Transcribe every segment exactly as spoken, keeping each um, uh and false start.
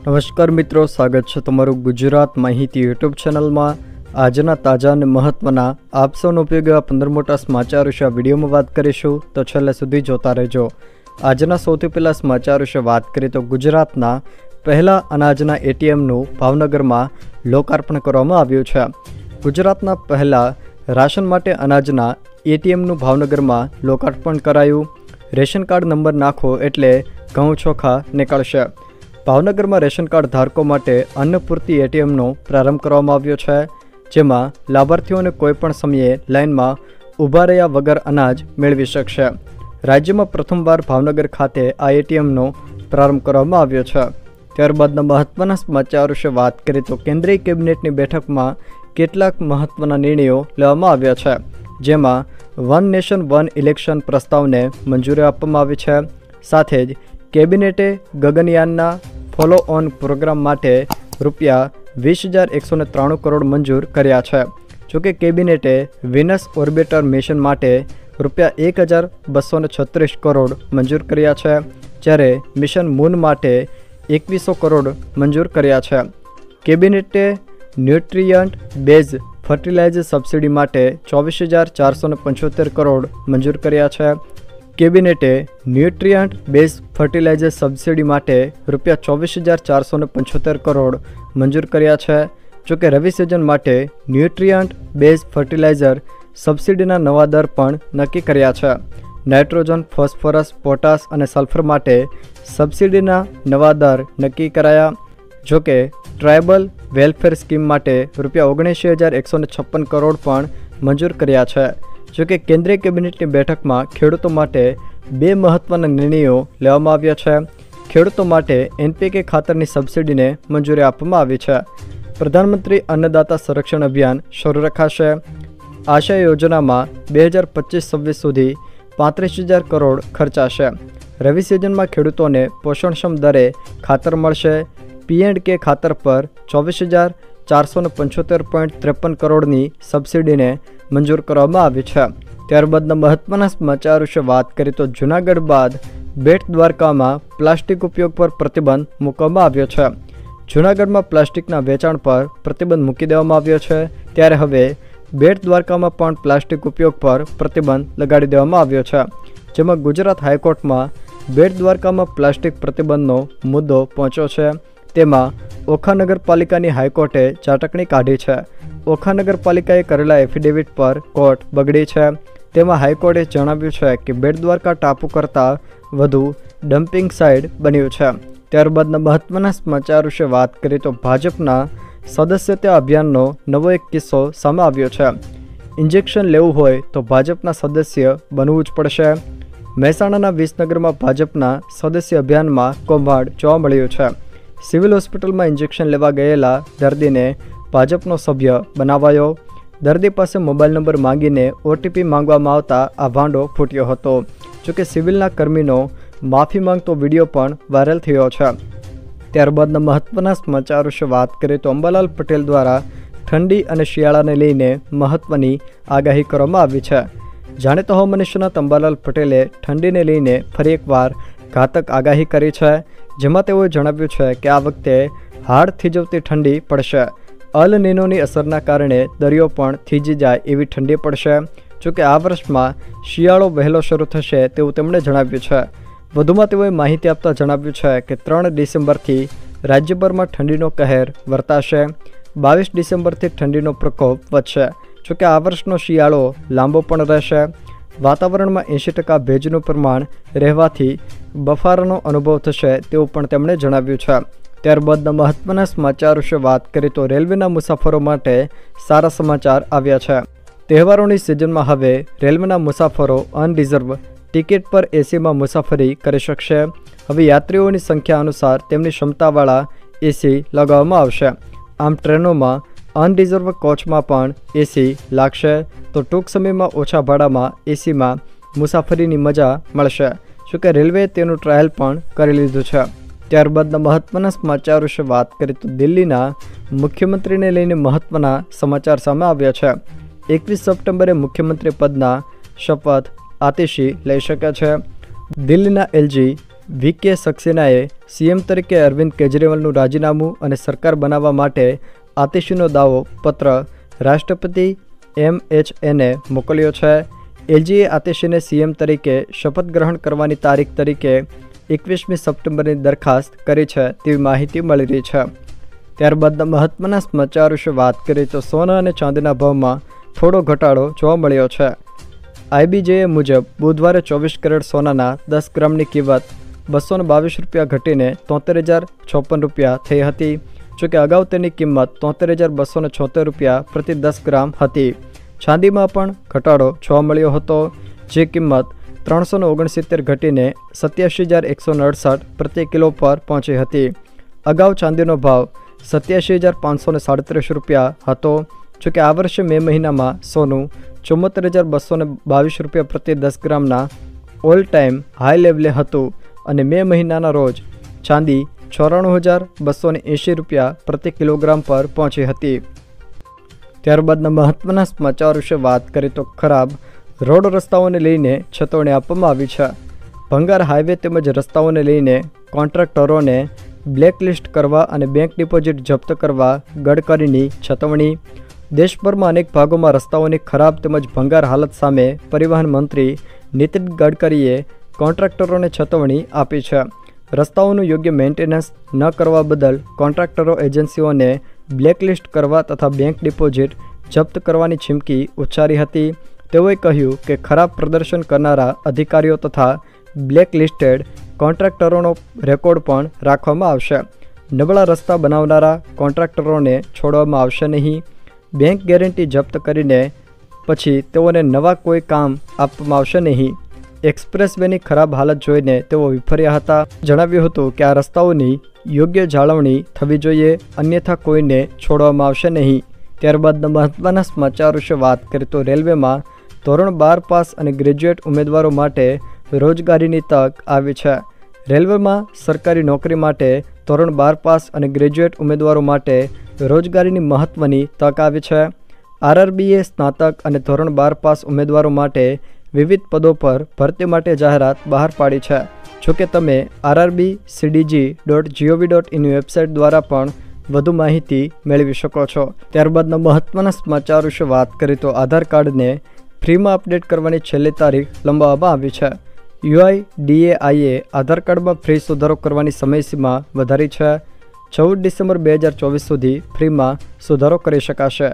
નમસ્કાર મિત્રો, સ્વાગત છે તમારું ગુજરાત માહિતી યુટ્યુબ ચેનલમાં। આજના તાજા અને મહત્વના આપ સૌનો ઉપયોગ એવા પંદર મોટા સમાચાર વિશે આ વિડીયોમાં વાત કરીશું, તો છેલ્લે સુધી જોતા રહેજો। આજના સૌથી પહેલા સમાચાર વિશે વાત કરીએ તો ગુજરાતના પહેલા અનાજના એટીએમનું ભાવનગરમાં લોકાર્પણ કરવામાં આવ્યું છે। ગુજરાતના પહેલા રાશન માટે અનાજના એટીએમનું ભાવનગરમાં લોકાર્પણ કરાયું। રેશન કાર્ડ નંબર નાખો એટલે ઘઉં ચોખા નીકળશે। ભાવનગરમાં રેશન કાર્ડ ધારકો માટે અન્નપૂર્તિ એટીએમનો પ્રારંભ કરવામાં આવ્યો છે, જેમાં લાભાર્થીઓને કોઈપણ સમયે લાઇનમાં ઊભા રહ્યા વગર અનાજ મેળવી શકશે। રાજ્યમાં પ્રથમવાર ભાવનગર ખાતે આ એટીએમનો પ્રારંભ કરવામાં આવ્યો છે। ત્યારબાદના મહત્વના સમાચાર વિશે વાત કરીએ તો કેન્દ્રીય કેબિનેટની બેઠકમાં કેટલાક મહત્વના નિર્ણયો લેવામાં આવ્યા છે, જેમાં વન નેશન વન ઇલેક્શન પ્રસ્તાવને મંજૂરી આપવામાં આવી છે। સાથે જ કેબિનેટે ગગનયાનના ફોલો ઓન પ્રોગ્રામ માટે રૂપિયા વીસ હજાર એકસો ને ત્રાણું કરોડ મંજૂર કર્યા છે। જોકે કેબિનેટે વિનસ ઓર્બિટર મિશન માટે રૂપિયા એક હજાર બસો ને છત્રીસ કરોડ મંજૂર કર્યા છે, જ્યારે મિશન મૂન માટે એકવીસો કરોડ મંજૂર કર્યા છે। કેબિનેટે ન્યુટ્રિયન્ટ બેઝ ફર્ટિલાઇઝર સબસિડી માટે ચોવીસ હજાર ચારસો ને પંચોતેર કરોડ મંજૂર કર્યા છે। કેબિનેટે ન્યુટ્રિયન્ટ બેઝ ફર્ટિલાઇઝર સબસિડી માટે રૂપિયા ચોવીસ હજાર ચારસો ને પંચોતેર કરોડ મંજૂર કર્યા છે। જોકે રવિ સિઝન માટે ન્યુટ્રિયન્ટ બેઝ ફર્ટિલાઇઝર સબસિડીના નવા દર પણ નક્કી કર્યા છે। નાઇટ્રોજન, ફોસ્ફરસ, પોટાશ અને સલ્ફર માટે સબસિડીના નવા દર નક્કી કરાયા। જોકે ટ્રાયબલ વેલફેર સ્કીમ માટે રૂપિયા ઓગણએંશી હજાર એકસો ને છપ્પન કરોડ પણ મંજૂર કર્યા છે। જોકે કેન્દ્રીય કેબિનેટની બેઠકમાં ખેડૂતો માટે બે મહત્વના નિર્ણયો લેવામાં આવ્યા છે। ખેડૂતો માટે એનપીકે ખાતરની સબસિડીને મંજૂરી આપવામાં આવી છે। પ્રધાનમંત્રી અન્નદાતા સંરક્ષણ અભિયાન શરૂ રખાશે। આશા યોજનામાં બે હજાર પચીસ છવ્વીસ સુધી પાંત્રીસ હજાર કરોડ ખર્ચાશે। રવિ સિઝનમાં ખેડૂતોને પોષણક્ષમ દરે ખાતર મળશે। પી એન્ડ કે ખાતર પર ચોવીસ હજાર ચારસો ને પંચોતેર પોઈન્ટ ત્રેપન કરોડની સબસિડીને મંજૂર કરવામાં આવી છે। ત્યારબાદના મહત્વના સમાચાર વિશે વાત કરીએ તો જૂનાગઢ બાદ બેટ દ્વારકામાં પ્લાસ્ટિક ઉપયોગ પર પ્રતિબંધ મૂકવામાં આવ્યો છે। જૂનાગઢમાં પ્લાસ્ટિકના વેચાણ પર પ્રતિબંધ મૂકી દેવામાં આવ્યો છે, ત્યારે હવે બેટ દ્વારકામાં પણ પ્લાસ્ટિક ઉપયોગ પર પ્રતિબંધ લગાડી દેવામાં આવ્યો છે, જેમાં ગુજરાત હાઈકોર્ટમાં બેટ દ્વારકામાં પ્લાસ્ટિક પ્રતિબંધનો મુદ્દો પહોંચ્યો છે। તેમાં ઓખા નગરપાલિકાની હાઈકોર્ટે ચાટકણી કાઢી છે। ઓખા નગરપાલિકાએ કરેલા એફિડેવિટ પર કોર્ટ બગડી છે। તેમાં હાઈકોર્ટે જણાવ્યું છે કે બેટ દ્વારકા ટાપુ કરતાં વધુ ડમ્પિંગ સાઇટ બન્યું છે। ત્યારબાદના મહત્વના સમાચાર વિશે વાત કરીએ તો ભાજપના સદસ્યતા અભિયાનનો નવો એક કિસ્સો સામે આવ્યો છે। ઇન્જેક્શન લેવું હોય તો ભાજપના સદસ્ય બનવું જ પડશે। મહેસાણાના વિસનગરમાં ભાજપના સદસ્ય અભિયાનમાં કૌભાંડ જોવા મળ્યું છે। સિવિલ હોસ્પિટલમાં ઇન્જેક્શન લેવા ગયેલા દર્દીને ભાજપનો સભ્ય બનાવાયો। દર્દી પાસે મોબાઈલ નંબર માંગીને ઓટીપી માંગવામાં આવતા આ ભાંડો ફૂટ્યો હતો। જોકે સિવિલના કર્મીનો માફી માંગતો વિડીયો પણ વાયરલ થયો છે। ત્યારબાદના મહત્વના સમાચાર વિશે વાત કરીએ તો અંબાલાલ પટેલ દ્વારા ઠંડી અને શિયાળાને લઈને મહત્વની આગાહી કરવામાં આવી છે। જાણીતા હવામાન નિષ્ણાત અંબાલાલ પટેલે ઠંડીને લઈને ફરી એકવાર ઘાતક આગાહી કરી છે, જેમાં તેઓએ જણાવ્યું છે કે આ વખતે હાડ થીજવતી ઠંડી પડશે। અલ નીનોની અસરના કારણે દરિયો પણ થીજી જાય એવી ઠંડી પડશે। જોકે આ વર્ષમાં શિયાળો વહેલો શરૂ થશે તેવું તેમણે જણાવ્યું છે। વધુમાં તેઓએ માહિતી આપતા જણાવ્યું છે કે ત્રણ ડિસેમ્બરથી રાજ્યભરમાં ઠંડીનો કહેર વર્તાશે। બાવીસ ડિસેમ્બરથી ઠંડીનો પ્રકોપ વધશે। જોકે આ વર્ષનો શિયાળો લાંબો પણ રહેશે। વાતાવરણમાં એંશી ટકા ભેજનું પ્રમાણ રહેવાથી બફારાનો અનુભવ થશે તેવું પણ તેમણે જણાવ્યું છે। ત્યારબાદના મહત્વના સમાચાર વિશે વાત કરીએ તો રેલવેના મુસાફરો માટે સારા સમાચાર આવ્યા છે। તહેવારોની સિઝનમાં હવે રેલવેના મુસાફરો અનરિઝર્વ ટિકિટ પર એસીમાં મુસાફરી કરી શકશે। હવે યાત્રીઓની સંખ્યા અનુસાર તેમની ક્ષમતાવાળા એસી લગાવવામાં આવશે। આમ ટ્રેનોમાં અનરિઝર્વ કોચમાં પણ એસી લાગશે, તો ટૂંક સમયમાં ઓછા ભાડામાં એસીમાં મુસાફરીની મજા મળશે। જોકે રેલવેએ તેનું ટ્રાયલ પણ કરી લીધું છે। ત્યારબાદના મહત્વના સમાચાર વિશે વાત કરીએ તો દિલ્હીના મુખ્યમંત્રીને લઈને મહત્વના સમાચાર સામે આવ્યા છે। એકવીસ સપ્ટેમ્બરે મુખ્યમંત્રી પદના શપથ આતિશી લઈ શકે છે। દિલ્હીના એલજી વી કે સક્સેનાએ સીએમ તરીકે અરવિંદ કેજરીવાલનું રાજીનામું અને સરકાર બનાવવા માટે આતિશીનો દાવો પત્ર રાષ્ટ્રપતિ એમ એચ એને મોકલ્યો છે. એલજીએ આતિશીને સીએમ તરીકે શપથ ગ્રહણ કરવાની તારીખ તરીકે એકવીસમી સપ્ટેમ્બરની દરખાસ્ત કરી છે તેવી માહિતી મળી રહી છે. ત્યારબાદના મહત્વના સમાચાર વિશે વાત કરીએ તો સોના અને ચાંદીના ભાવમાં થોડો ઘટાડો જોવા મળ્યો છે. આઈબીજેએ મુજબ બુધવારે ચોવીસ કેરેટ સોનાના દસ ગ્રામની કિંમત બસો ને બાવીસ રૂપિયા ઘટીને તોતેર હજાર છપ્પન રૂપિયા થઈ હતી. જોકે અગાઉ તેની કિંમત તોતેર હજાર બસો ને છોતેર રૂપિયા પ્રતિ દસ ગ્રામ હતી. ચાંદીમાં પણ ઘટાડો જોવા મળ્યો હતો, જે કિંમત ત્રણસો ને ઓગણસિત્તેર ઘટીને સત્યાસી હજાર એકસો અડસઠ પ્રતિ કિલો પર પહોંચી હતી. અગાઉ ચાંદીનો ભાવ સત્યાસી હજાર પાંચસો ને સાડત્રીસ રૂપિયા હતો. જોકે આ વર્ષે મે મહિનામાં સોનું ચુમ્મોતેર હજાર બસો ને બાવીસ રૂપિયા પ્રતિ દસ ગ્રામના ઓલ ટાઈમ હાઈ લેવલે હતું અને મે મહિનાના રોજ ચાંદી ચોરાણું હજાર બસો ને એંશી રૂપિયા પ્રતિ કિલોગ્રામ પર પહોંચી હતી. ત્યારબાદના મહત્વના સમાચાર વિશે વાત કરીએ તો ખરાબ રોડ રસ્તાઓને લઈને ચેતવણી આપવામાં આવી છે. ભંગાર હાઈવે તેમજ રસ્તાઓને લઈને કોન્ટ્રાક્ટરોને બ્લેકલિસ્ટ કરવા અને બેંક ડિપોઝિટ જપ્ત કરવા ગડકરીની ચેતવણી. દેશભરમાં અનેક ભાગોમાં રસ્તાઓની ખરાબ તેમજ ભંગાર હાલત સામે પરિવહન મંત્રી નીતિન ગડકરીએ કોન્ટ્રાક્ટરોને ચેતવણી આપી છે. રસ્તાઓનું યોગ્ય મેન્ટેનન્સ ન કરવા બદલ કોન્ટ્રાક્ટરો એજન્સીઓને બ્લેકલિસ્ટ કરવા તથા બેંક ડિપોઝિટ જપ્ત કરવાની ચીમકી ઉચ્ચારી હતી. તેઓએ કહ્યું કે ખરાબ પ્રદર્શન કરનારા અધિકારીઓ તથા બ્લેકલિસ્ટેડ કોન્ટ્રાક્ટરોનો રેકોર્ડ પણ રાખવામાં આવશે. નબળા રસ્તા બનાવનારા કોન્ટ્રાક્ટરોને છોડવામાં આવશે નહીં. બેંક ગેરંટી જપ્ત કરીને પછી તેઓને નવા કોઈ કામ આપવામાં આવશે નહીં. એક્સપ્રેસ વેની ખરાબ હાલત જોઈને તેઓ વિફર્યા હતા. જણાવ્યું હતું કે આ રસ્તાઓની યોગ્ય જાળવણી થવી જોઈએ, અન્યથા કોઈને છોડવામાં આવશે નહીં. ત્યારબાદના મહત્વના સમાચાર વિશે વાત કરીએ તો રેલવેમાં ધોરણ બાર પાસ અને ગ્રેજ્યુએટ ઉમેદવારો માટે રોજગારીની તક આવી છે. રેલવેમાં સરકારી નોકરી માટે ધોરણ બાર પાસ અને ગ્રેજ્યુએટ ઉમેદવારો માટે રોજગારીની મહત્વની તક આવી છે. આરઆરબીએ સ્નાતક અને ધોરણ બાર પાસ ઉમેદવારો માટે વિવિધ પદો પર ભરતી માટે જાહેરાત બહાર પાડી છે. જોકે તમે RRB CDG dot GOV dot in website દ્વારા પણ વધુ માહિતી મેળવી શકો છો. ત્યારબાદના મહત્વના સમાચાર વિશે વાત કરીએ તો આધાર કાર્ડને ફ્રીમાં અપડેટ કરવાની છેલ્લી તારીખ લંબાવવામાં આવી છે. યુઆઈડીએઆઈએ આધાર કાર્ડમાં ફ્રી સુધારો કરવાની સમયસીમા વધારી છે. ચૌદ ડિસેમ્બર બે હજાર ચોવીસ સુધી ફ્રીમાં સુધારો કરી શકાશે.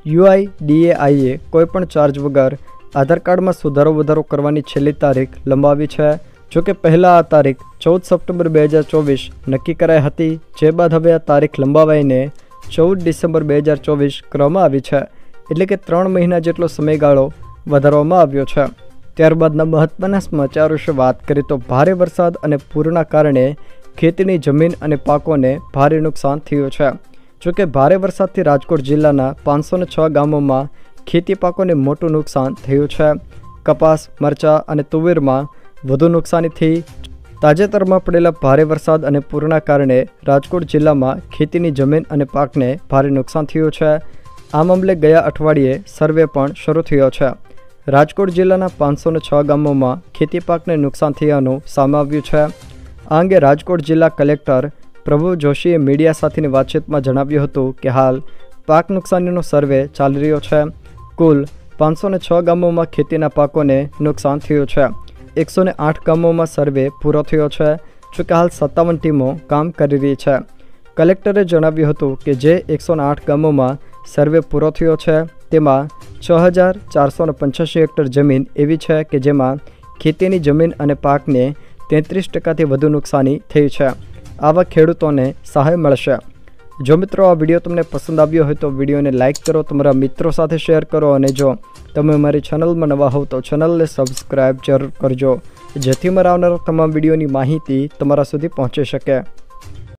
યુઆઈડીએઆઈએ કોઈપણ ચાર્જ વગર આધાર કાર્ડમાં સુધારો વધારો કરવાની છેલ્લી તારીખ લંબાવી છે. જોકે પહેલાં આ તારીખ ચૌદ સપ્ટેમ્બર બે હજાર ચોવીસ નક્કી કરાઈ હતી, જે બાદ હવે આ તારીખ લંબાવાઈને ચૌદ ડિસેમ્બર બે હજાર ચોવીસ કરવામાં આવી છે. એટલે કે ત્રણ મહિના જેટલો સમયગાળો વધારવામાં આવ્યો છે. ત્યારબાદના મહત્વના સમાચાર વિશે વાત કરીએ તો ભારે વરસાદ અને પૂરના કારણે ખેતીની જમીન અને પાકોને ભારે નુકસાન થયું છે. જોકે ભારે વરસાદથી રાજકોટ જિલ્લાના પાંચસો ને છ ગામોમાં ખેતી પાકોને મોટું નુકસાન થયું છે. કપાસ, મરચાં અને તુવેરમાં વધુ નુકસાની થઈ. તાજેતરમાં પડેલા ભારે વરસાદ અને પૂરના કારણે રાજકોટ જિલ્લામાં ખેતીની જમીન અને પાકને ભારે નુકસાન થયું છે. આ મામલે ગયા અઠવાડિયે સર્વે પણ શરૂ થયો છે. રાજકોટ જિલ્લાના પાંચસો ને છ ગામોમાં ખેતી પાકને નુકસાન થયાનું સામે આવ્યું છે. આ અંગે રાજકોટ જિલ્લા કલેક્ટર પ્રભુ જોશીએ મીડિયા સાથેની વાતચીતમાં જણાવ્યું હતું કે હાલ પાક નુકસાનીનો સર્વે ચાલી રહ્યો છે. કુલ પાંચસો ને છ ગામોમાં ખેતીના પાકોને નુકસાન થયું છે. એકસો ને આઠ ગામોમાં સર્વે પૂરો થયો છે. જોકે હાલ સત્તાવન ટીમો કામ કરી રહી છે. કલેક્ટરે જણાવ્યું હતું કે જે એકસો ને આઠ ગામોમાં સર્વે પૂરો થયો છે તેમાં છ હજાર ચારસો ને પંચ્યાસી હેક્ટર જમીન એવી છે કે જેમાં ખેતીની જમીન અને પાકને તેત્રીસ ટકાથી વધુ નુકસાની થઈ છે. આવા ખેડૂતોને સહાય મળશે. જો મિત્રો આ વિડીયો તમને પસંદ આવ્યો હોય તો વિડીયોને લાઇક કરો, તમારા મિત્રો સાથે શેર કરો અને જો તમે અમારી ચેનલમાં નવા હોવ તો ચેનલને સબસ્ક્રાઈબ જરૂર કરજો, જેથી મારા આવનારા તમામ વિડીયોની માહિતી તમારા સુધી પહોંચી શકે.